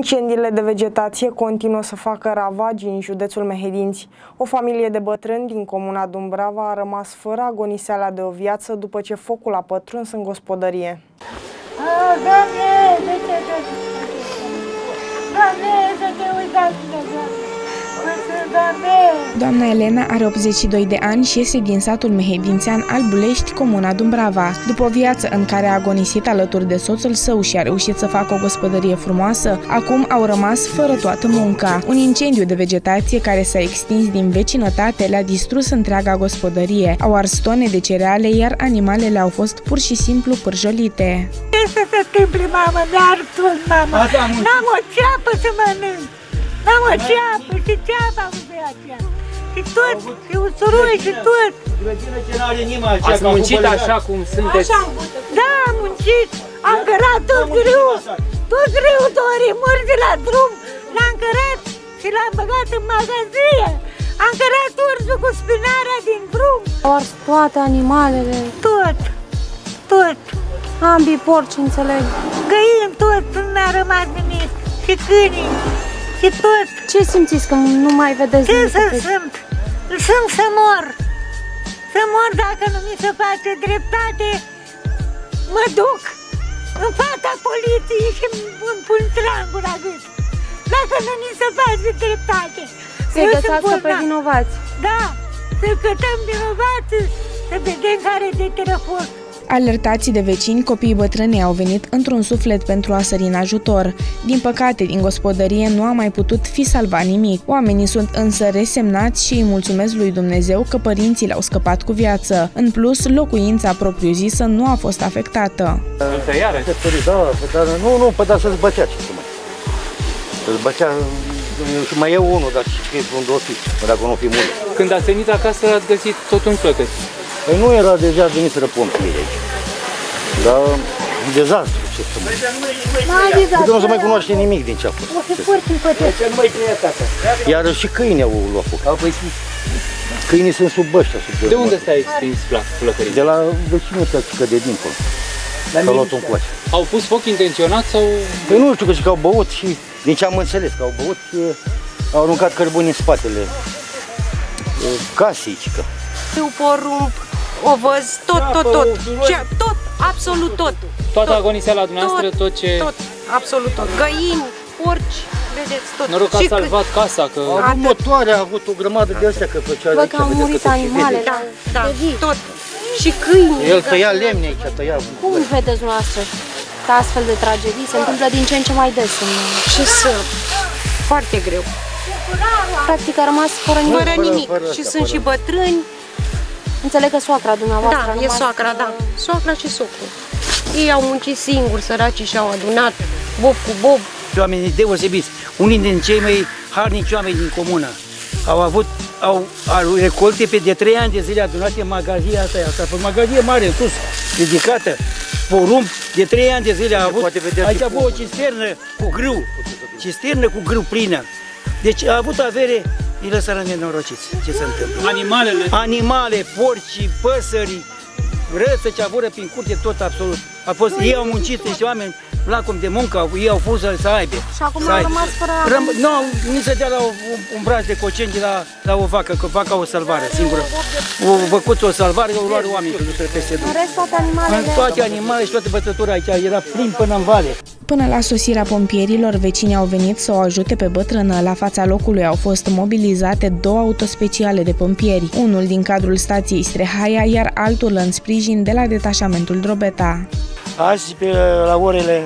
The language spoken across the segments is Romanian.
Incendiile de vegetație continuă să facă ravagii în județul Mehedinți. O familie de bătrâni din comuna Dumbrava a rămas fără agoniseala de o viață după ce focul a pătruns în gospodărie. Doamne, să te uitați de Doamna Elena are 82 de ani și este din satul mehedințean Albulești, comuna Dumbrava. După o viață în care a agonisit alături de soțul său și a reușit să facă o gospodărie frumoasă, acum au rămas fără toată munca. Un incendiu de vegetație care s-a extins din vecinătate le-a distrus întreaga gospodărie. Au ars tone de cereale, iar animalele au fost pur și simplu pârjolite. Ce să se întâmple, mamă? Mi-ar tot, mamă! N-am o ceapă să mănânc! N-am o ceapă și ceapă am pe aceea. Și tot, și usuroi și tot. Ați muncit așa cum sunteți? Da, am muncit. Am cărat tot grâu. Tot grâu, Dori, mărzi la drum. L-am cărat și l-am băgat în magazie. Am cărat ursul cu spinarea din drum. Au ars toate animalele. Tot, tot. Ambii porci, înțeleg. Găini, tot, nu mi-a rămas nimic. Și câinii. Și tot. Ce simțiți că nu mai vedeți nimic? Ce să simt? Sunt să mor. Să mor dacă nu mi se face dreptate. Mă duc în fața poliției și îmi pun strangul la gât. Dacă nu mi se face dreptate. Să-i găsească pe vinovați. Da, să-i cătăm vinovați, să vedem care de telefon. Alertați de vecini, copiii bătrâni au venit într-un suflet pentru a sări în ajutor. Din păcate, din gospodărie nu a mai putut fi salvat nimic. Oamenii sunt însă resemnați și îi mulțumesc lui Dumnezeu că părinții le-au scăpat cu viață. În plus, locuința propriu-zisă nu a fost afectată. Nu, dar să-ți bătea ce mai. Să-ți bătea și mai e unul, dar și un dos, dacă nu fi mult. Când ați venit acasă, ați găsit tot un flăcăt. Păi nu era deja veniseră pompieri aici. Dar un dezastru, ce să mai. Că nu se mai cunoaște nimic din ce a fost. Iar și câinii au luat foc. Câinii sunt sub ăștia. De unde s-a extins flăcării? De la vecinătățică de dincolo. S-au luat un coace. Au pus foc intenționat sau? Păi nu știu, că au băut și din ce am înțeles, că au băut și au aruncat cărbuni în spatele casei. Porumb, ovăz, tot, absolut tot. Toată agoniseala dumneavoastră, tot ce... Tot, absolut tot. Găini, porci, vedeți, tot. Noroc că ați salvat casa, că... A avut motoare, a avut o grămadă de astea, că făcea aici. Văd că au murit animale, da, tot. Și câini. El tăia lemne aici, tăia... Cum vedeți dumneavoastră că astfel de tragedii se întâmplă din ce în ce mai des? Și foarte greu. Practic a rămas fără nimic. Și sunt și bătrâni. Înțeleg că soacra dumneavoastră. Da, e soacra, da. Soacra și socru. Ei au muncit singuri, săracii, și-au adunat bob cu bob. Oamenii deosebiți, unii din cei mai harnici oameni din comună, au recolte pe de 3 ani de zile adunate în magazia asta. Asta a fost magazie mare, sus, ridicată, porumb, de 3 ani de zile a avut. Aici a avut o cisternă cu grâu plină. Deci a avut avere. Îi lăsară nenorociți. Ce se întâmplă? Animale, porci, păsări, răță ce abură prin curte, tot absolut. Ei au muncit, niște oameni lacom de muncă, ei au fost să aibă. Și acum au rămas fără... Nu, ni se dea la un braț de cocengi la o vacă, că vaca o salvare singură. O văcuță o salvare, o luare oamenii peste drum. În rest, toate animalele... Toate animalele și toate bătătura aici, era plin până în vale. Până la sosirea pompierilor, vecinii au venit să o ajute pe bătrână. La fața locului au fost mobilizate 2 autospeciale de pompieri, unul din cadrul stației Strehaia, iar altul în sprijin de la detașamentul Drobeta. Azi, la orele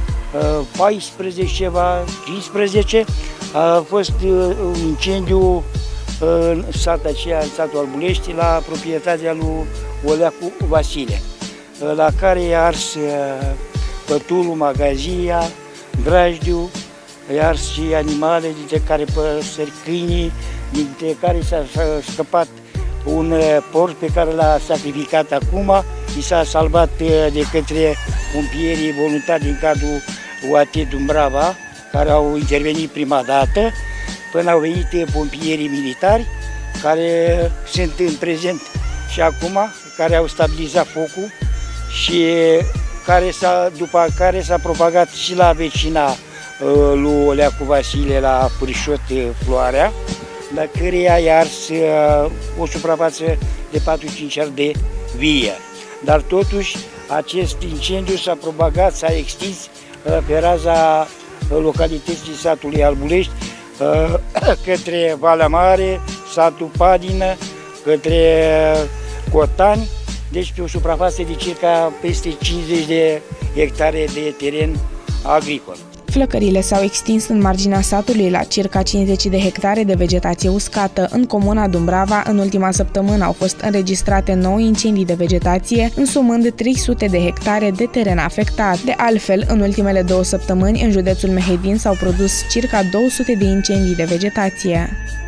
14 ceva, 15, a fost un incendiu în satul aceea, în satul Albulești, la proprietatea lui Oleacu Vasile, la care i-a ars pătulul, magazia, grajdiu, i-a ars și animale, dintre care păsări, câinii, dintre care s-a scăpat un porc pe care l-a sacrificat acum, i s-a salvat de către pompierii voluntari din cadrul UAT Dumbrava, care au intervenit prima dată, până au venit pompierii militari, care sunt în prezent și acum, care au stabilizat focul și după care s-a propagat și la vecina lui Oleacu Vasile la Pârșot Floarea, la căreia i-a ars o suprafață de 4-5 ari de vie. Dar totuși acest incendiu s-a propagat, s-a extins pe raza localității satului Albulești, către Valea Mare, satul Padină, către Cotani, deci pe o suprafață de circa peste 50 de hectare de teren agricol. Flăcările s-au extins în marginea satului la circa 50 de hectare de vegetație uscată. În comuna Dumbrava, în ultima săptămână au fost înregistrate 9 incendii de vegetație, însumând 300 de hectare de teren afectat. De altfel, în ultimele 2 săptămâni, în județul Mehedin s-au produs circa 200 de incendii de vegetație.